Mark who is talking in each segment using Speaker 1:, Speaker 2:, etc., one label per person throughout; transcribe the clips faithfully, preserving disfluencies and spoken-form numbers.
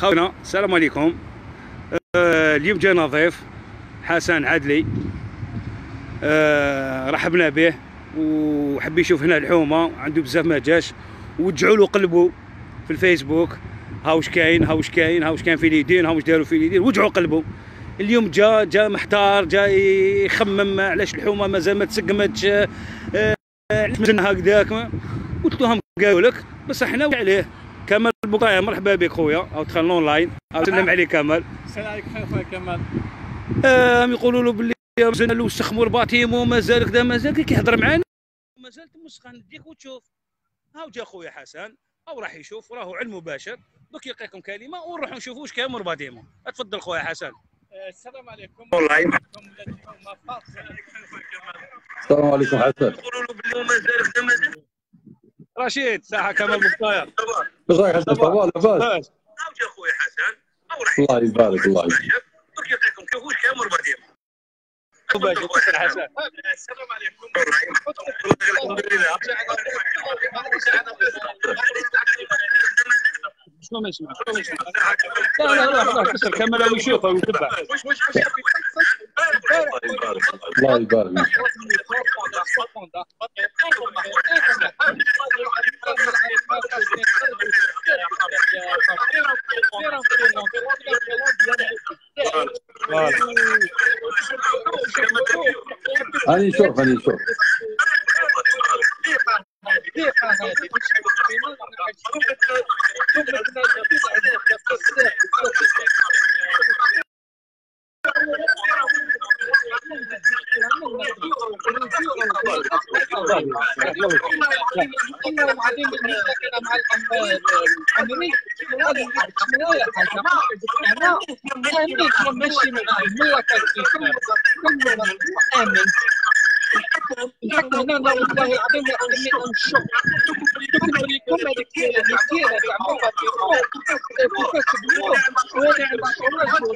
Speaker 1: خونا السلام عليكم. آه اليوم جانا ضيف حسن عدلي، آه رحبنا به وحب يشوف هنا الحومه، عنده بزاف ما جاش، وجعوا له قلبه في الفيسبوك، ها واش كاين ها واش كاين ها واش كاين في اليدين ها واش داروا في اليدين، وجعوا قلبه. اليوم جا جا محتار، جا يخمم علاش الحومه مازال ما تسقمتش، آه هكذاك. قلت لهم قالوا لك بس احنا عليه. كمال البقايه مرحبا بك خويا، او دخلنا اونلاين، او سلم عليك كمال.
Speaker 2: السلام عليكم خويا كمال.
Speaker 1: آه يقولوا له باللي مازال له سخموا رباطيمو، مازال كذا مازال كيهضر معانا، مازال تمسخن نديك وتشوف. هاو جا خويا حسن او راح يشوف، راهو علم مباشر، دوك يلقيكم كلمه ونروحوا نشوفوا واش كاين رباطيمو. تفضل خويا حسن.
Speaker 2: السلام عليكم.
Speaker 1: اونلاين.
Speaker 3: السلام عليكم حسن.
Speaker 1: يقولوا له باللي مازال كذا مازال. رشيد ساحه كمال البقايه.
Speaker 3: واش راك حسن؟ صباح لاباس؟
Speaker 1: هاو جا خويا حسن او راح
Speaker 3: الله يبارك الله يبارك.
Speaker 1: دوك يلقيكم كيف واش كاين رباطيمو. مباشر حسن.
Speaker 2: السلام عليكم.
Speaker 1: الحمد لله. شنو ما يسمع؟ شنو ما يسمع؟ لا لا لا لا كسر كمل ويشوفه ويتبع.
Speaker 3: الله يبارك. الله يبارك. هاني نشوف هاني نشوف.
Speaker 2: الحكم هنا والله العظيم يعطيني الشوق. كنت نوريكم هذيك المسيره تاع بابا في فيسبوك، وانا عند الشغل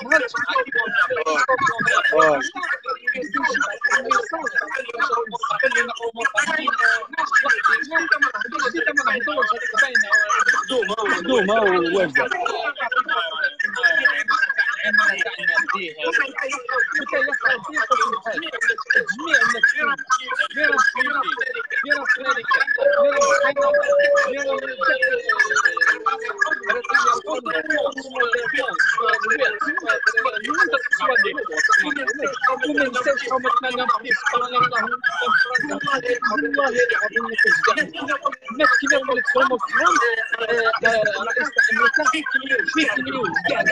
Speaker 1: مخدومه وواجده.
Speaker 2: تجميع النفسي غير السياسي غير الخارجي وما ننساش حومتنا في اسبانيا. والله العظيم ما كنصدقش الناس كيما ولات هما في فرنسا. رئيس امريكا فيك نيوز كاع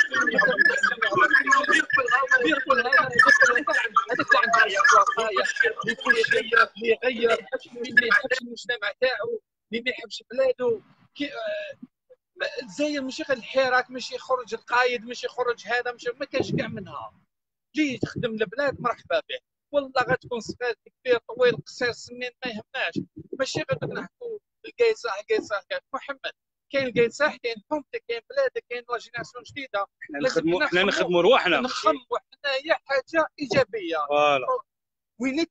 Speaker 2: يقول هذا هذاك اللي عنده الوصايا اللي كل شيء اللي يغير، اللي ما يحبش المجتمع تاعو، اللي ما يحبش بلادو. الجزائر ماشي غير الحراك، ماشي يخرج القايد، ماشي يخرج هذا، ماشي ما كانش كاع منها. جي تخدم البلاد مرحبا به، والله غتكون صغير كبير طويل قصير سنين ما يهمناش. ماشي غير نحكوا القيصاح قيصاح محمد. كاين قيصاح، كاين حومتك، كاين بلادك، كاين لا جينيراسيون جديده.
Speaker 1: احنا نخدموا احنا نخدموا رواحنا،
Speaker 2: نخموا حنايا حاجه ايجابيه.
Speaker 1: فوالا
Speaker 2: وي نيد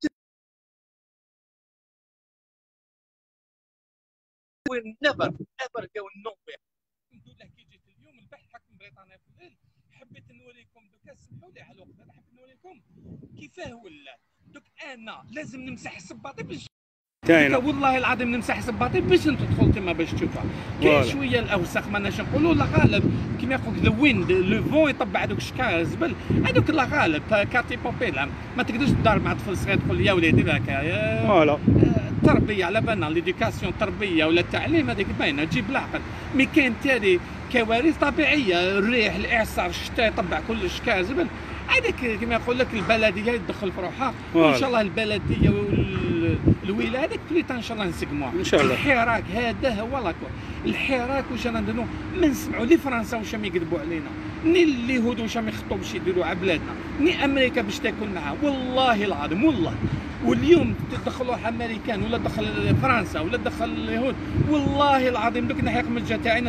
Speaker 2: وي نيفر ايفر جو نوير. نقول لك كي جيت اليوم البحث حكم بريطانيا في الليل، حبيت نوريكم دوك، سمحوا لي على الوقت، حبيت نوريكم كيفاه ولا. دوك انا لازم نمسح الصباطي باش
Speaker 1: كاينه،
Speaker 2: والله العظيم نمسح صباطي باش انت تدخل كما باش تشوفها. كاين شويه الاوساخ ماناش نقولوا لا غالب، كيما يقول ذا ويند لو فون يطبع هذوك الشكا الزبل هذوك لا غالب كاتي بوبيلا. ما تقدرش تدار مع طفل صغير تقول يا وليدي ذاك
Speaker 1: فوالا.
Speaker 2: التربيه على بالنا ليديكاسيون التربيه ولا التعليم هذيك باينه تجيب العقل. مي كاين تالي كوارث طبيعيه، الريح، الاعصار، الشتاء يطبع كل الشكا زبل. هذاك كما يقول لك البلديه يدخل في روحها، وان شاء الله البلديه والولايه هذيك كليتها ان شاء الله نسقموها
Speaker 1: ان شاء الله.
Speaker 2: الحراك هذا هو لاكو الحراك. واش رانا نديرو؟ ما نسمعوا لي فرنسا واش راهم يكذبوا علينا، ني اليهود واش راهم يخطوا باش يديروا على بلادنا، ني امريكا باش تاكل معها. والله العظيم والله. واليوم تدخلوا الامريكان ولا دخل فرنسا ولا دخل اليهود، والله العظيم دوك ناحيه من تاعنا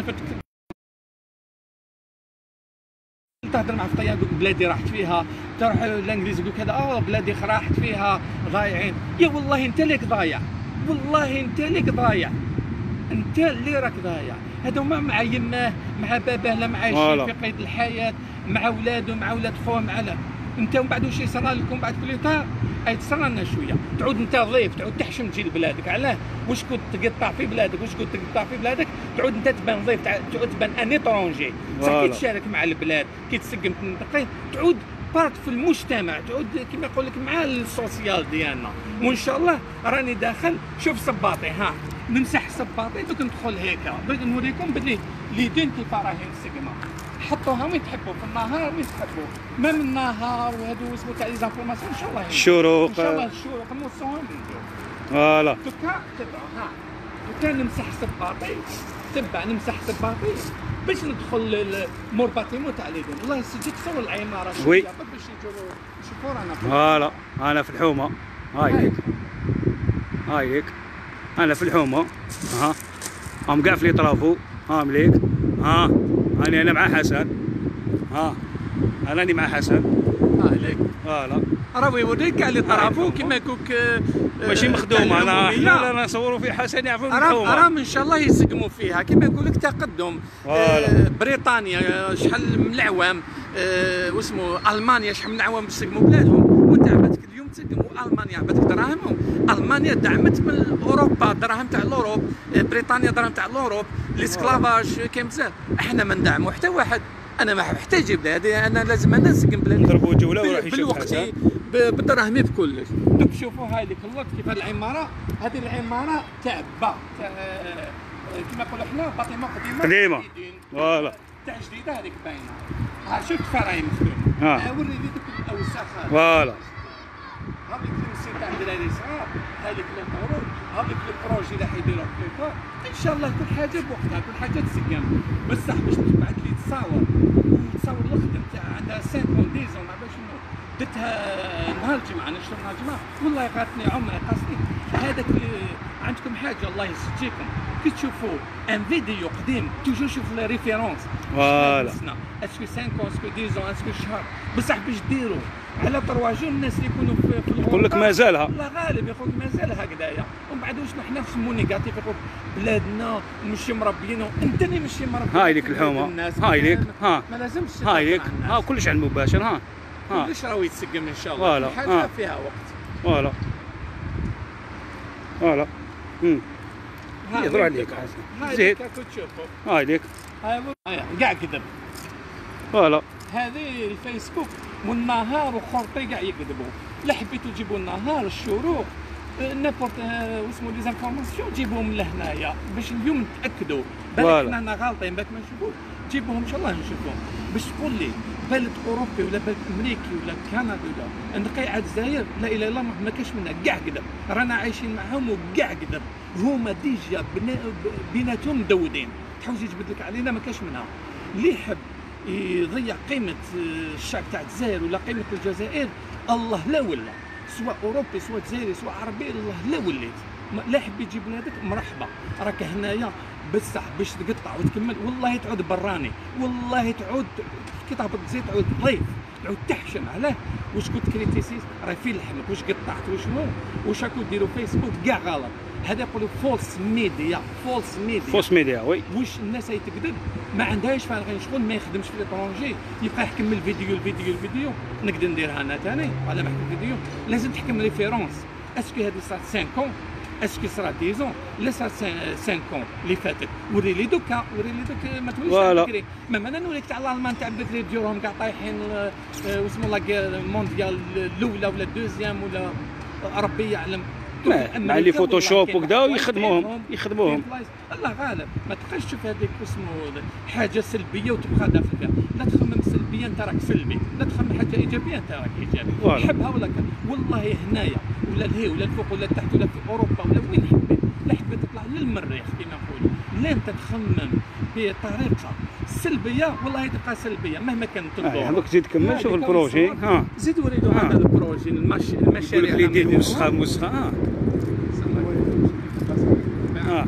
Speaker 2: تهضر مع فطيان يقول بلادي راحت فيها، تروح الانجليزي يقول كذا اه بلادي راحت فيها ضايعين. يا والله انت ليك ضايع، والله انت ليك ضايع. انت اللي راك ضايع. هذوما مع يماه مع باباه لا عايشين في قيد الحياه، مع ولادو مع ولاد خوه مع لا. انت ومن بعد واش يصرى لكم بعد في الاطار؟ اي تصرى لنا شويه، تعود انت ضيف، تعود تحشم تجي لبلادك. علاه؟ واش كنت تقطع في بلادك، واش كنت تقطع في بلادك، تعود انت تبان ضيف، تعود تبان ان ايترونجي. صح كي تشارك مع البلاد، كي تسقم تنتقي، تعود بارت في المجتمع، تعود كما يقول لك مع السوسيال ديالنا. وان شاء الله راني داخل. شوف صباطي، ها نمسح صباطي دوك ندخل هيك باش نوريكم بلي ليدين كيف راهي مسقمه. حطوها وين تحبوا، في النهار وين تحبوا، ما من النهار وهذو اسمو تاع لي زانفورماسيون ان شاء الله.
Speaker 1: الشروق
Speaker 2: ان شاء الله الشروق موصوهم نديرو.
Speaker 1: فوالا
Speaker 2: دوكا تبعوا، ها دوكا نمسح صباطي، تبع نمسح صباطي باش ندخل مور باتيمو تاع ليدين. الله يسجدك صور العماره
Speaker 1: وي
Speaker 2: باش يجوا يشوفوا رانا.
Speaker 1: فوالا انا في الحومه، هاي ليك هاي ليك انا في الحومه. ها هم كاع في لي طرافو، ها مليك. ها هاني انا مع حسن، ها انا راني مع حسن.
Speaker 2: ها ليك
Speaker 1: فوالا
Speaker 2: راه يوريك كاع لي طرافو كيما يقولك
Speaker 1: ماشي مخدومه. انا لا لا نصوروا في حسن يعرفوا الحومه.
Speaker 2: راهم ان شاء الله يسقموا فيها كيما يقول لك تقدم. آه بريطانيا شحال من العوام، آه واسمو المانيا شحال من العوام سقموا بلادهم، وانت عباتك اليوم تسقموا. المانيا عباتك دراهمهم، المانيا دعمت من اوروبا دراهم تاع الاوروب، آه بريطانيا دراهم تاع الاوروب، الاسكلافاج كاين بزاف. احنا ما ندعموا حتى واحد. انا ما محتاج بلادي، انا لازم انا نسقم بلادي.
Speaker 1: نضربوا جوله وراح يشوف
Speaker 2: بالوقت بدراهمي بكلش. دوك شوفوا هاي ليك اللوط كيف هاد العماره. هذه العماره تاع با تاع كيما نقولوا حنا فاطمه قديمه
Speaker 1: قديمه. فوالا
Speaker 2: تاع جديده هذيك باينه. ها شفت كيف راهي مخدومه. ها وري لي دوك الاوساخ.
Speaker 1: فوالا
Speaker 2: هذيك المسير تاع الدراري صغار، هذيك الامور، هذيك البروجي اللي حيديروه في الكور. ان شاء الله كل حاجه بوقتها، كل حاجه تسقم. بصح باش تبعث لي تصاور تصاور الخدم تاع عندها خمسة ديزون ما باش شنو درتها نهار الجمعه، نشرب نهار الجمعه والله قاتني عمري قاصني. هذاك عندكم حاجه الله يسجيكم كي تشوفوا ان فيديو قديم توجور شوف لي ريفيرونس.
Speaker 1: فوالا
Speaker 2: اسكو خمسة اسكو ديزون اسكو شهر. بصح باش ديروا على تروا جور الناس اللي يكونوا في الغرفه
Speaker 1: يقول لك مازالها
Speaker 2: الله غالب يا خويا مازال هكذايا. ومن بعد واش حنا نسمو نيجاتيف يقول بلادنا ماشي مربيين. انت اللي ماشي مربي.
Speaker 1: هاي ليك الحومه، هاي ليك ها
Speaker 2: ما لازمش
Speaker 1: هاي ليك ها كلش على المباشر. ها
Speaker 2: ها كلش راهو يتسقم ان شاء الله.
Speaker 1: فوالا
Speaker 2: حاجه فيها وقت.
Speaker 1: فوالا فوالا امم يهضروا عليك حسن زيد. هاي ليك
Speaker 2: هاي كاع كذب.
Speaker 1: فوالا
Speaker 2: هذه الفيسبوك والنهار وخرطي كاع يكذبوا. لا حبيتوا تجيبوا النهار الشروق نابورت واسمو لي زانفورماسيون جيبوهم لهنايا باش اليوم نتاكدوا. بالك حنا غالطين بالك ما نشوفوش. جيبوهم ان شاء الله نشوفوهم باش تقول لي بلد اوروبي ولا بلد امريكي ولا كندا ولا نقيعه الجزائر لا اله الا الله ما كاش منها كاع كذب. رانا عايشين معاهم وكاع كذب. هما ديجا بيناتهم مدودين. تحوس يجبد لك علينا ما كاش منها. اللي يحب يضيع قيمه الشعب تاع الجزائر ولا قيمه الجزائر الله لا ولا، سواء اوروبي سواء جزائري سواء عربي الله لا وليت. لا حب يجيب ولادك مرحبا راك هنايا. بصح باش تقطع وتكمل والله تعود براني، والله تعود كي تهبط زيت تعود ضيف، تعود تحشم. علاه؟ واش كنت كريتيسيس راهي في لحمك، واش قطعت وشنو واش راكو ديروا فيسبوك كاع غلط. هذا يقولوا فولس ميديا، فولس ميديا
Speaker 1: فولس ميديا. وي
Speaker 2: واش الناس هي تكذب ما عندهاش فارغ شغل، ما يخدمش في ليترونجي يبقى يحكم الفيديو الفيديو الفيديو. نقدر نديرها انا ثاني على ما نحكم فيديو. لازم تحكم ريفيرونس. اسكو هذه صارت خمسة اسكو صرا ديزون لا صرا خمسة اللي فاتت. وري لي دوكا وري لي دوك ما توليش بكري. ما انا نوريك تاع الالمان تاع بكري ديورهم كاع طايحين واسمو لا مونديال الاولى ولا الدوزيام ولا ربي يعلم.
Speaker 1: مع لي فوتوشوب وكذا يخدموهم يخدموهم
Speaker 2: الله غالب. ما تبقاش تشوف هذيك اسمه حاجه سلبيه وتبقى داخل فيها. لا تخمم سلبيه انت راك سلبي، لا تخمم حاجه ايجابيه انت راك ايجابي. حبها ولا كان والله هنايا ولا الهي ولا الفوق ولا التحت ولا في اوروبا ولا وين حبيت. لا حبيت تطلع للمريخ كما نقولوا. لا انت تخمم بطريقه سلبيه والله تبقى سلبيه مهما كانت الظروف.
Speaker 1: هذوك زيد كمل شوف البروجي. ها
Speaker 2: زيد وريدو هذا البروجي المشاريع
Speaker 1: اللي يدير نسخه مسخه. ها ها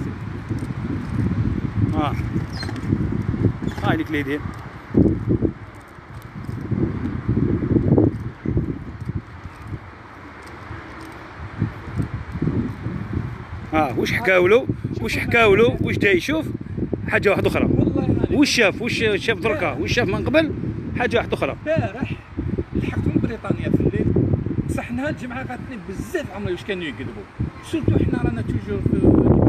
Speaker 1: ها هاي ليك ليدين. ها واش حكاولو واش حكاو له، واش دا يشوف حاجه واحده اخرى.
Speaker 2: والله
Speaker 1: واش شاف، واش شاف دركا، واش شاف من قبل حاجه واحده اخرى.
Speaker 2: البارح لحقت من بريطانيا في الليل، بصح نهار الجمعه غاتني بزاف عمري واش كانوا يكذبوا، سورتو حنا رانا توجور في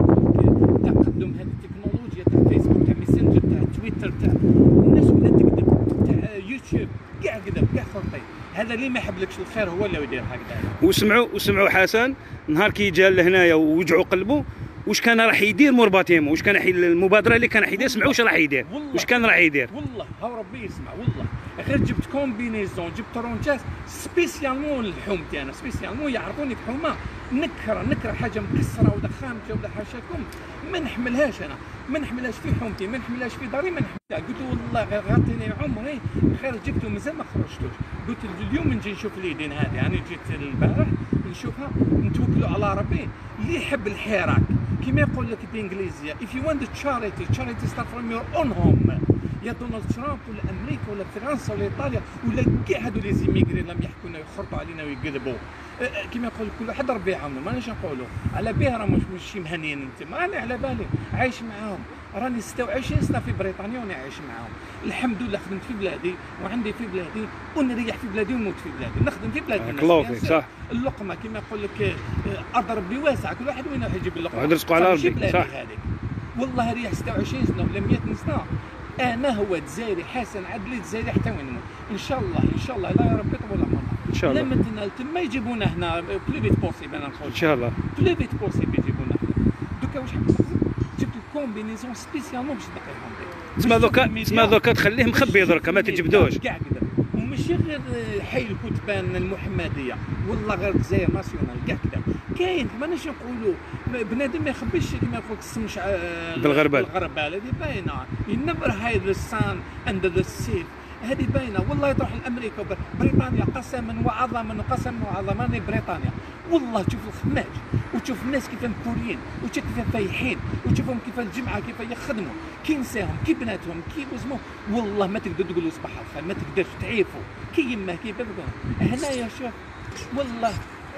Speaker 2: تقدم هذه التكنولوجيا تاع فيسبوك تاع ميسنجر تاع تويتر تاع الناس ولات تكذب، تاع يوتيوب كاع كذب كاع خرطي. هذا اللي ما يحبلكش الخير هو اللي يدير هكذا.
Speaker 1: وسمعوا وسمعوا حسن نهار كي جا لهنايا ووجعوا قلبه واش كان راح يدير مور باتيمو، واش كان راح المبادره اللي كان راح يدير، سمعوا واش راح يدير، واش كان راح يدير.
Speaker 2: والله هاو ربي يسمع، والله غير جبت كومبينيزون، جبت رونشاس سبيسيالمون لحومتي انا، سبيسيالمون يعرفوني بحومه نكره نكره حاجه مكسره ولا خامجه ولا حاشاكم، ما نحملهاش انا، ما نحملهاش في حومتي، ما نحملهاش في داري، ما نحملها. قلت له والله غير غطيني عمري خير جبته مازال ما خرجتوش. قلت اليوم نجي نشوف اليدين هذه، يعني جيت البارح نشوفها، نتوكلوا على ربي. اللي يحب الحراك كما يقول لك بالانجليزيه if you want the charity charity start from your own home. يا دونالد ترامب ولا امريكا ولا فرنسا ولا ايطاليا ولا كاع هادو لي زيميغري اللي يحكونا ويخرطوا علينا ويكذبوا، كما يقول كل واحد ربي يعاونو، ماناش نقولوا على به راه مش ماشي مهنيين انت، ما انا على بالي عايش معاهم، راني ستة وعشرين سنه في بريطانيا وانا عايش معاهم، الحمد لله خدمت في بلادي وعندي في بلادي ونريح في بلادي ونموت في بلادي، نخدم في بلادي
Speaker 1: كلوفي صح.
Speaker 2: اللقمه كما يقول لك اضرب بواسع، كل واحد وين راح يجيب اللقمه،
Speaker 1: رزقوا على ربي صح.
Speaker 2: هذيك والله ريح ستة وعشرين سنه ولا مئة سنه، انا هو جزائري حسن عدلي جزائري حتى وين نموت ان شاء الله ان شاء الله، لا يا ربي طول عمرنا
Speaker 1: ان شاء الله.
Speaker 2: لما تنال تما يجيبونا هنا بلي فيت بوسيبل، انا نقول
Speaker 1: ان شاء الله
Speaker 2: بلي فيت بوسيبل يجيبونا هنا. دوكا واش حبيت نخدم، جبت الكومبينيزون سبيسيالمون باش نلقيهم بيه.
Speaker 1: تسمى دوكا تسمى دوكا تخليه مخبي دركا ما تجبدوش
Speaker 2: كاع كذا، وماشي غير حي الكتبان المحمديه، والله غير الجزائر ناسيونال كاع كذا كاين. ماناش نقولوا بنادم ما يخبيش كما يقول السمش
Speaker 1: بالغربال،
Speaker 2: بالغربال هذه باينه، ينبر هاي ذا سان اند ذا سيف، هذه باينه. والله تروح لامريكا بريطانيا قسما وعظما وقسما وعظما بريطانيا، والله تشوف الخماج وتشوف الناس كيف كوريين وتشوف كيف فايحين وتشوفهم كيف الجمعه كيف يخدموا، كي نساهم كي بناتهم كي وزمو، والله ما تقدر تقولوا صباح الخير، ما تقدرش تعيفوا كي يمه كي بابا. هنايا شوف والله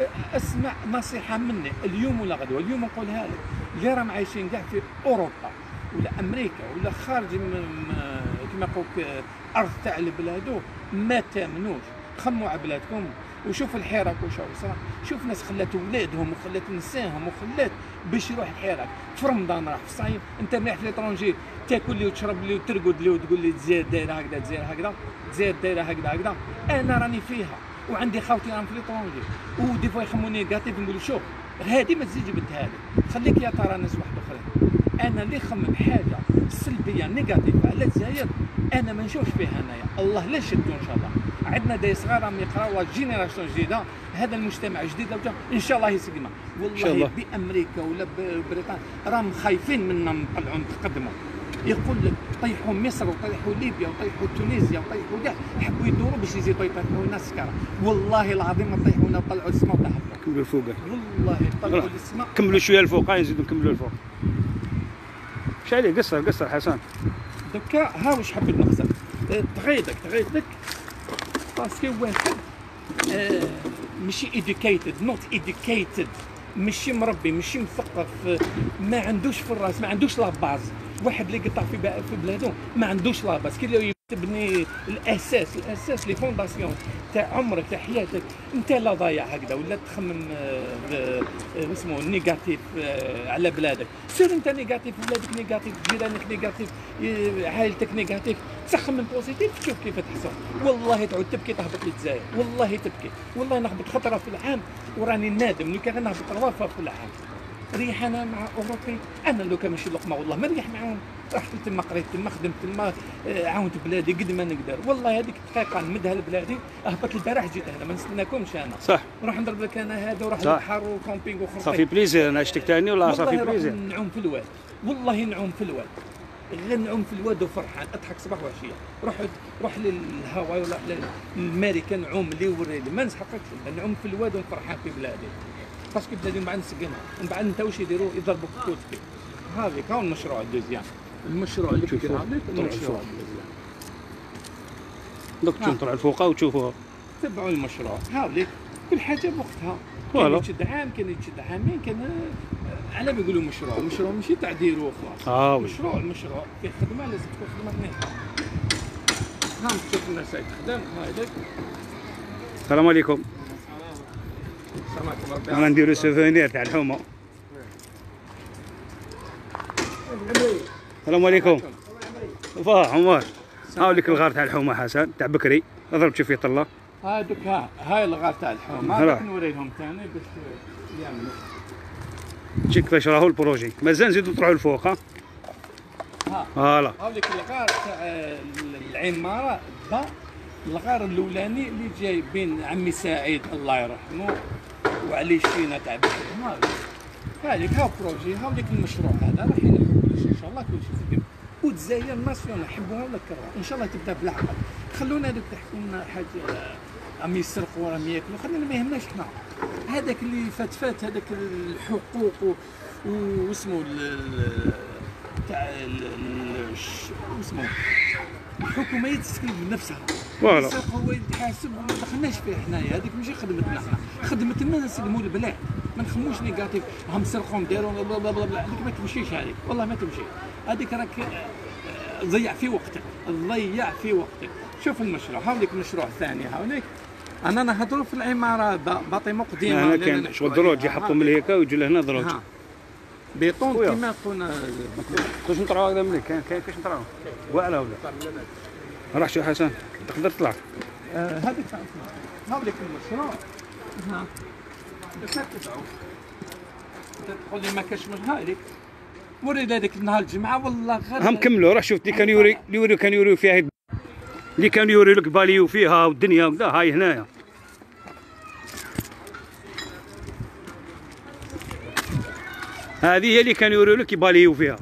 Speaker 2: اسمع نصيحه مني اليوم ولا غدوه، اليوم نقولها لك، اللي راهم عايشين كاع في اوروبا ولا امريكا ولا خارج من كما يقولوا ارض تاع البلادو، ما تامنوش، خموا على بلادكم وشوف الحراك واش صرا، شوف ناس خلات ولادهم وخلات نساهم وخلات باش يروح الحراك في رمضان راح في الصيف، انت مليح في ليترونجي تاكل لي وتشرب لي وترقد لي وتقول لي الجزائر دايره هكذا، الجزائر هكذا، الجزائر دايره هكذا هكذا. انا راني فيها وعندي خاوتي راهم في ليترونجي ودي فوا يخموا نيجاتيف، نقول شوف هذه ما تزيد جبت هذه، خليك يا ترى ناس واحد اخرين. انا اللي خمم حاجه سلبيه نيجاتيف على الجزائر انا ما نشوفش فيها انايا، الله لا شدو ان شاء الله. عندنا داي صغار راهم يقراوا جينيراسيون جديده، هذا المجتمع جديد لو جا ان شاء الله يسقمه، والله بامريكا ولا بريطانيا راهم خايفين منا نطلعوا نتقدموا، يقول لك طيحوا مصر وطيحوا ليبيا وطيحوا تونسيا وطيحوا كاع، يحبوا يدوروا باش يزيدوا يطيحوا الناس سكره، والله العظيم طيحونا وطلعوا السماء وطيحوا
Speaker 1: كملوا الفوق،
Speaker 2: والله طلعوا السماء،
Speaker 1: كملوا شويه الفوق، نزيدوا نكملوا الفوق. اش عليه قصر قصر حسن.
Speaker 2: دوكا ها واش حبيت نقصر، تغيدك تغيدك باسكو واحد آه ماشي educated not educated، ماشي مربي ماشي مثقف، ما عندوش في الراس، ما عندوش لا باز، واحد اللي قطع في في بلادو ما عندوش لا باز، كي اللي تبني الاساس الاساس لي فونداسيون تاع عمرك تاع حياتك، انت لا ضايع هكذا ولا تخمم اسمه نيجاتيف على بلادك، سير انت نيجاتيف، بلادك نيجاتيف، جيرانك نيجاتيف، عائلتك نيجاتيف، تخمم بوزيتيف تشوف كيف تحصل، والله تعود تبكي تهبط للجزائر، والله تبكي، والله نهبط خطره في العام وراني نادم لو كان نهبط روافه في العام. ريح انا مع اوروبي، انا لو كان ماشي لقمه والله ما نريح معاهم، رحت تما قريت تما خدمت تما عاونت بلادي قد ما نقدر، والله هذيك الدقيقه نمدها لبلادي، هبط البارح جيت هنا ما نستناكمش انا
Speaker 1: صح،
Speaker 2: نروح نضرب لك انا هذا وروح للبحر وكومبينغ وخرطي
Speaker 1: صافي بليزير. انا عشتك تاني ولا صافي بليزير،
Speaker 2: نعوم في الواد، والله نعوم في الواد، غير نعوم في الواد وفرحان اضحك صباح وعشيه، روح روح للهواي ولا للامريكا نعوم لي وريلي ما نسحقكش، نعوم في الواد وفرحان في بلادي، باسكو بلادي من بعد نسقمها، من بعد انت واش يديروا يضربوا في كتفك. هذيك هو المشروع الدوزيام، المشروع اللي كبير هذاك المشروع الدوزيام.
Speaker 1: دوك تنطلع الفوق وتشوفوها،
Speaker 2: تبعوا المشروع هذيك كل حاجه بوقتها، كاين يتشد عام كاين يتشد عامين كاين على بيقولوا مشروع مشروع ماشي تاع ديرو وخلاص.
Speaker 1: اه
Speaker 2: مشروع المشروع فيه خدمه لازم تكون خدمه مليحه. هاهم تشوف الناس تخدم هايدك.
Speaker 1: السلام عليكم.
Speaker 2: السلام عليكم.
Speaker 1: انا نديرو سوفونير تاع الحومه. السلام عليكم. فاه عمر. هاوليك الغار تاع الحومه حسن تاع بكري، اضرب تشوف يطلع.
Speaker 2: هادوك ها هاي الغار تاع الحومه، هذاك نوريهم ثاني باش يعملوا.
Speaker 1: تجيك كيفاش راهو البروجي، مازال نزيدو نطلعوا الفوق ها.
Speaker 2: ها
Speaker 1: فوالا.
Speaker 2: هاوليك الغار تاع العماره با الغار الاولاني اللي جاي بين عمي سعيد الله يرحمه وعلي الشينه تاع بكري. هذيك ها بروجي هاوليك المشروع هذا راح ينحو كلشي ان شاء الله كلشي في الدنيا. والجزائر ناسيون نحبوها ولا كرهوها ان شاء الله تبدا بالعقل. خلونا هذوك تحكوا لنا حاجه راهم يسرقوا راهم ياكلوا، خلينا ما يهمناش حنا. هذاك اللي فات فات هذاك الحقوق واسمه تاع اسمه الحكومه يتسكن بنفسها.
Speaker 1: فوالا.
Speaker 2: يسرق هو يتحاسب وما دخلناش فيه حنايا، هذيك ماشي خدمتنا حنا، خدمة الناس نسلموا البلاد، ما نخموش نيجاتيف، هم سرقهم داروا بلا بلا بلا، هذيك ما تمشيش، هذيك والله ما تمشي، هذيك راك ضيع في وقتك، ضيع في وقتك. شوف المشروع، هاوليك مشروع ثاني هاوليك. انا نهضروا في العماره باطمه قديمه
Speaker 1: هنا كان والدروج يحطوا من هيك ويجوا لهنا دروج.
Speaker 2: بيطون كيما خونا
Speaker 1: كاش نطلعوا هذا ملي كاين كاين كاش نطلعوا واعله ولا راح شو حسن تقدر تطلع.
Speaker 2: آه هذيك هاوليك المشروع. ها تقول لي ما كاش من هاوليك وريد هذيك النهار الجمعه والله غير
Speaker 1: هم كملوا. راح شفت اللي كان يوري اللي يوري كان يوري فيها اللي كان يوري لك باليو فيها والدنيا وكذا. هاي هنايا هذه هي اللي كان يوري لك يباليو فيها.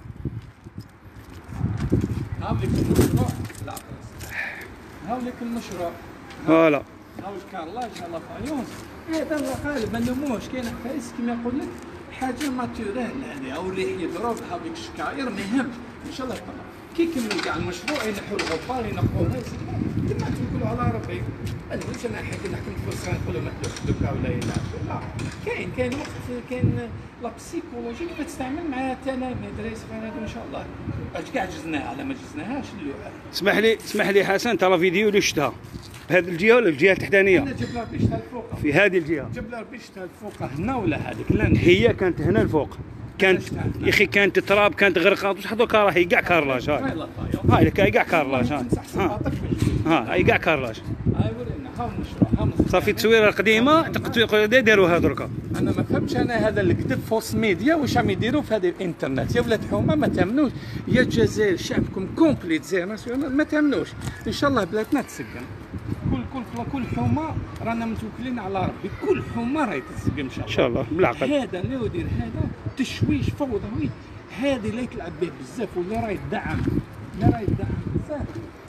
Speaker 2: هاوليك المشروع. لا هاوليك المشروع.
Speaker 1: فوالا.
Speaker 2: هاوليك كارلا ان شاء الله فايونس. هذا الله غالب ما نلوموش، كاين حفايس كيما يقول لك حاجه ناتورال هذه او اللي يضرب هاوليك الشكاير ما يهمش ان شاء الله يطلع. كي يكمل كاع المشروع ينحوا الغبار ينقوا الناس كما تقولوا على ربي. انا مش انا حكي نحكم في الصين نقولوا ما تدوش دوكا ولا لا كاين كاين وقت كاين لا بسيكولوجي كيف تستعمل مع التلاميذ هذا ان شاء الله. اش كاع جزناها على ما جزناهاش اللوحه.
Speaker 1: اسمح لي اسمح لي حسن ترى فيديو اللي شفتها بهذه الجهه ولا الجهه التحتانيه؟
Speaker 2: انا جبت لها بيشتها الفوق.
Speaker 1: في هذه الجهه
Speaker 2: جبت لها بيشتها الفوق هنا ولا هذيك لا
Speaker 1: هي كانت هنا الفوق كانت يا اخي كانت تراب كانت غرقات وش حطوا كاره هي كاع كارلاج. هاي هاي لك هاي كاع كارلاج. ها ها هاي كاع كارلاج.
Speaker 2: هاي ورينا ها المشروع ها
Speaker 1: صافي التصويره القديمه تقدروا ديروها دركا.
Speaker 2: انا ما فهمتش انا هذا الكذب فوس ميديا واش عم يديروا في هذه الانترنت يا ولاد حومه ما تامنوش. يا الجزائر شعبكم كومبليت زي ناسيونال ما تامنوش. ان شاء الله بلادنا تسقم. كل كل كل حومه رانا متوكلين على ربي، كل حومه راهي تسقم ان شاء الله.
Speaker 1: ان شاء الله بالعقل.
Speaker 2: هذا اللي يدير هذا تشويش فوضوي، هذه اللي يتلعب به بزاف واللي راه يدعم اللي راه يدعم بزاف.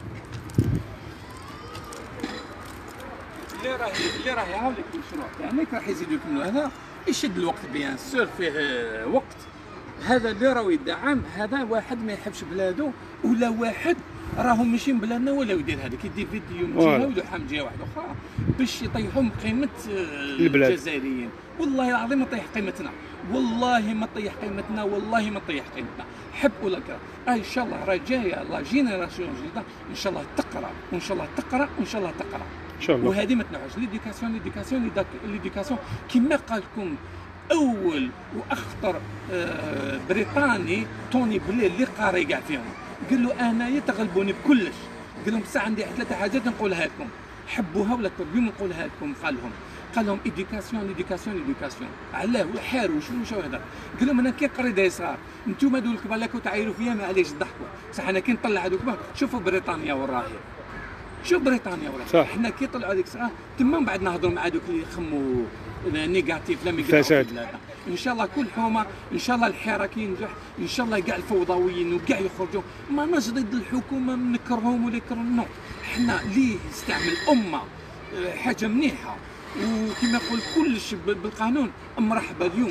Speaker 2: اللي راه اللي راه يعاود لك المشروع تاعك راح يزيدوا يكملوا. هذا يشد الوقت بيان سور فيه وقت. هذا اللي راه يدعم هذا واحد ما يحبش بلادو ولا واحد راهم ماشيين بلادنا ولا يدير هذاك يدير فيديو من جهه ويلوحها من جهه واحده اخرى باش يطيحوا من قيمه الجزائريين. والله العظيم ما طيح قيمتنا، والله ما طيح قيمتنا، والله ما طيح قيمتنا. حب ولا كره آه ان شاء الله راه جايه لا جينيراسيون جديده ان شاء الله تقرا وان شاء الله تقرا وان شاء الله تقرا
Speaker 1: ان شاء الله.
Speaker 2: وهذه ما تنعوش ليديكاسيون ليديكاسيون ليديكاسيون كما قال لكم اول واخطر آه بريطاني توني بلير اللي قاري كاع فيهم قال له انايا تغلبوني بكلش. قال لهم بصح عندي ثلاثه حاجات نقولها لكم حبوها ولا كرهوها نقولها لكم. قال لهم قال لهم ايديكاسيون ايديكاسيون ايديكاسيون. علاه وحاروا شنو شو هذا؟ قال لهم انا كي قريت هاي صغار انتم هذول الكبار لكم تعايروا فيا معليش تضحكوا بصح انا كي نطلع هذوك شوفوا بريطانيا وين راهي. شوف بريطانيا وين راهي. احنا كي طلعوا هذيك الصغار تما من بعد نهضروا مع هذوك اللي يخموا نيجاتيف لا ميقراو ان شاء الله كل حومه ان شاء الله الحراك ينجح ان شاء الله كاع الفوضويين وكاع يخرجوا. ما ناش ضد الحكومه نكرههم ولا يكرهون نو. احنا ليه يستعمل امه حاجه مليحه وكما يقول كلش بالقانون مرحبا اليوم بدا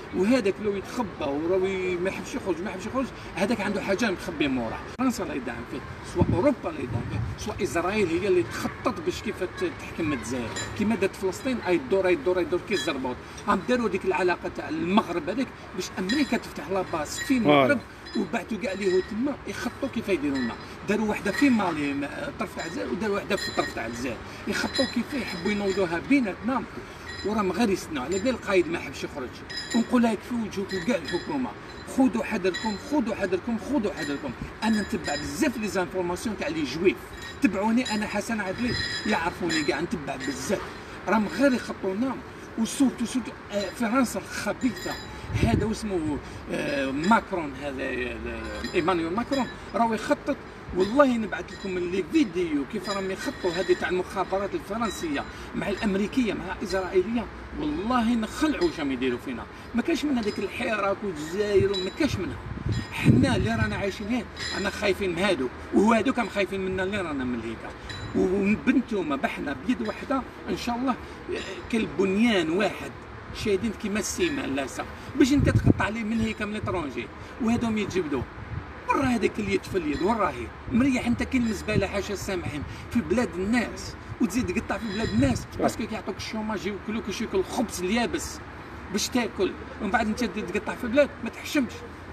Speaker 2: وهذاك لو يتخبى وراوي ما يحبش يخرج ما يحبش يخرج، هذاك عنده حاجه مخبيه موراه. فرنسا اللي يدعم فيه، سواء اوروبا اللي يدعم فيه، سواء اسرائيل هي اللي تخطط باش كيف تحكم الجزائر، كيما دارت فلسطين اي دور اي دور اي دور كي الزربوط. هم داروا ديك العلاقه تاع المغرب هذيك باش امريكا تفتح لاباس في المغرب، وبعثوا كاع اليهود تما يخططوا كيف يديروا لنا. داروا وحده في مالي طرف تاع الجزائر، وداروا وحده في الطرف تاع الجزائر، يخططوا كيف يحبوا ينوضوها بيناتنا. وراهم غير يصنعوا على بال القايد ما يحبش يخرج. ونقول لك في وجهكم كاع الحكومه، خذوا حذركم خذوا حذركم خذوا حذركم. انا نتبع بزاف لي زانفورماسيون تاع لي جويف، تبعوني انا حسن عدلي يعرفوني كاع، نتبع بزاف. راهم غير يخطونا. وسورتو سورتو فرنسا الخبيثه، هذا اسمه ماكرون، هذا ايمانويل ماكرون راهو يخطط. والله نبعث لكم اللي فيديو كيف راهم يخطوا هذه تاع المخابرات الفرنسيه مع الامريكيه مع الاسرائيليه. والله نخلعوا واش راهم يديروا فينا. ما كاش من هذيك الحراك والجزائر، ما كاش منها. حنا اللي رانا عايشين هنا انا خايفين من هادو، وهادوك هم خايفين منا اللي رانا من هيك. وبنتوما بحنا بيد واحده ان شاء الله كالبنيان واحد، شاهدين كيما السيما لاسا باش انت تقطع عليه من هيك من لترونجي، وهذوم يتجبدوا. ورا هذاك اليد في اليد وراهي مريح. انت كاين الزباله حاشا السامحين في بلاد الناس، وتزيد تقطع في بلاد الناس باسكو كيعطوك الشوماج، ياكلوك يشوك الخبز اليابس باش تاكل، ومن بعد انت تقطع في بلاد ما تحشمش.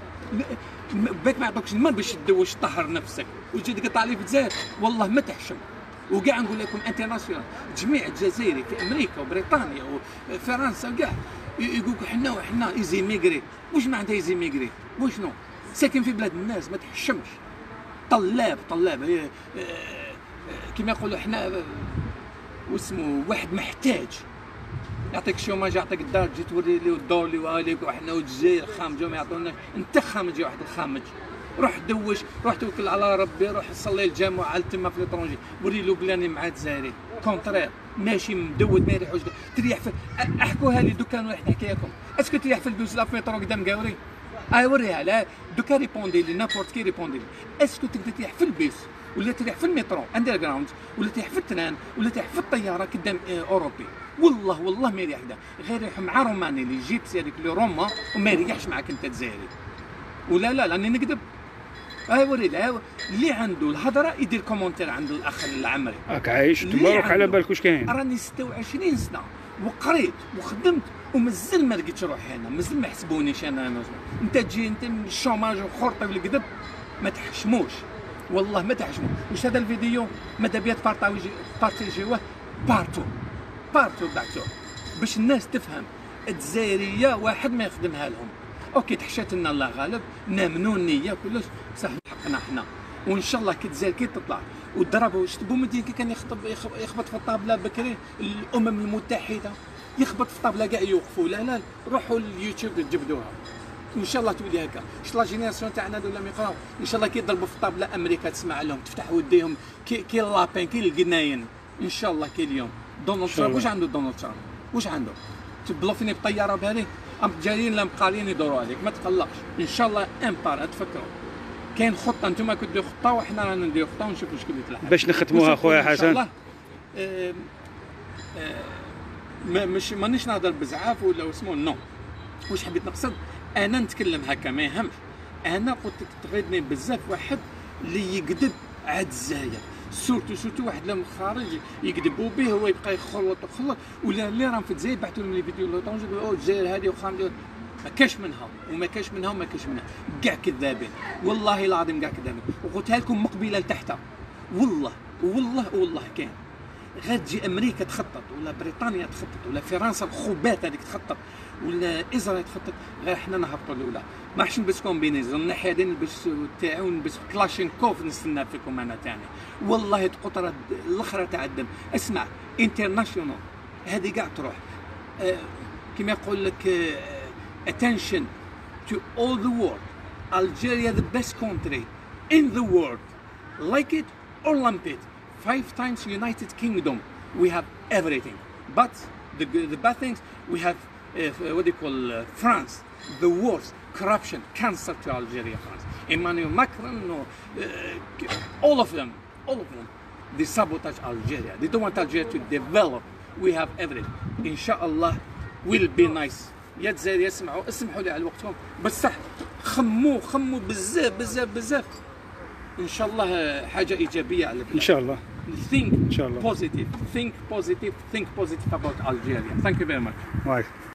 Speaker 2: باك ما يعطوكش الماء باش تدوش طهر نفسك، وتجي تقطع عليه في الجزائر والله ما تحشم. وكاع نقول لكم انترناسيونال، جميع الجزائري في امريكا وبريطانيا وفرنسا كاع يقولوا حنا وحنا ايزي ميغري. واش معناتها ايزي ميغري؟ وشنو؟ ساكن في بلاد الناس ما تحشمش. طلاب طلاب كما يقولوا حنا واسمه واحد محتاج، يعطيك شوماج يعطيك الدار، تجي توري لي الدور اللي واليك، وحنا والجزائر خامجه ما يعطوناش. انت خامج يا واحد الخامج، روح دوش، روح توكل على ربي، روح صلي الجامعه تما في ليترونجي، وري له بلاني مع الجزائري كونترير ماشي مدود ما يريحوش. تريح في احكوها لي دوكا واحد نحكي لكم، اسكو تريح في البوس لا في مترو قدام قاوري؟ اي وريها لا دوكا ريبوندي لي نابورت كي ريبوندي لي. اسكو تقدر تريح في البيس ولا تريح في المترو اندر جراوند ولا تريح في التران ولا تريح في الطياره قدام اوروبي؟ والله والله ما يريح ده، غير يريح مع روماني اللي يجيب سيرك لي روما وما يريحش معك انت جزائري. ولا لا لاني نكذب. اي وري لا اللي عنده الهضره يدير كومونتير عند الاخ العمري.
Speaker 1: راك عايش تبارك على بالك واش كاين.
Speaker 2: راني ستة وعشرين سنه وقريت وخدمت ومازال ما لقيتش روحي هنا، مازال ما حسبونيش انا. انت تجي انت من الشوماج وخرطي بالكذب، ما تحشموش والله ما تحشموا. واش هذا الفيديو ماذا بيا تبارطاجي بارطاجيوه بارتو بارتو بعتو باش الناس تفهم الجزائريه واحد ما يخدمها لهم. اوكي تحشات لنا الله غالب، نامنوا النيه كلش صح حقنا حنا. وان شاء الله كي الجزائر كي تطلع وضربوا شتي بومدين كي كان يخطب يخبط في الطابله بكري الامم المتحده، يخبط في الطابله كاع يوقفوا. لا لا روحوا اليوتيوب تجبدوها وان شاء الله تولي هكا. ان شاء الله الجينيراسيون تاعنا دولا ما يقراو ان شاء الله كي يضربوا في الطابله امريكا تسمع لهم، تفتح وديهم كي كي اللابين كي القناين ان شاء الله. كي اليوم دونالد ترامب واش عنده؟ دونالد ترامب واش عنده؟ تبلوفيني بطياره بهذه ام جايين لا مقالين يدوروا عليك، ما تقلقش ان شاء الله امبار. تفكروا كاين خطه، انتم كنتو ديروا خطه وحنا رانا نديروا خطه ونشوفوا شكون اللي تلحق
Speaker 1: باش نختموها خويا حسن. ان شاء الله
Speaker 2: آه آه ما مش مانيش نهضر بزعاف ولا اسمه نو. واش حبيت نقصد انا نتكلم هكا ما يهمش. انا قلت لك تغيظني بزاف واحد اللي يكذب على الجزائر، سورتو سورتو واحد لهم خارج يكذبوا به هو يبقى يخلط يخلط. ولا اللي راهم في الجزائر بعثوا لهم لي فيديو لو طونج يقولوا الجزائر هذه وخامجه، ما كاش منها وما كاش منها وما كاش منها، كاع كذابين والله العظيم كاع كذابين. وقلتها لكم مقبله لتحت والله والله والله كاين. غير تجي امريكا تخطط ولا بريطانيا تخطط ولا فرنسا الخبات هذيك تخطط ولا اسرائيل تخطط، غير حنا نهبطوا الاولى. ما حش نلبس كومبينيزون الناحيه هذه نلبس تاعي ونلبس كلاشينكوف نستنى فيكم انا ثاني والله تقطر الاخرى تاع الدم. اسمع انترناسيونال هذه كاع تروح أه كما يقول لك أه attention to all the world. Algeria the best country in the world, like it or lump it. Five times United Kingdom, we have everything. But the the bad things we have uh, what do you call uh, France, the worst corruption, cancer to Algeria, France. Emmanuel Macron, no, uh, all of them, all of them, they sabotage Algeria. They don't want Algeria to develop. We have everything. Inshallah, will be nice يا الجزائر اسمعوا اسمحوا لي على وقتهم، بصح خموا خموا بزاف بزاف بزاف، ان شاء الله حاجه ايجابيه على البلاد.
Speaker 1: ان شاء الله.
Speaker 2: think
Speaker 1: ان شاء الله.
Speaker 2: positive think positive think positive about Algeria. Thank you very much.
Speaker 1: واي.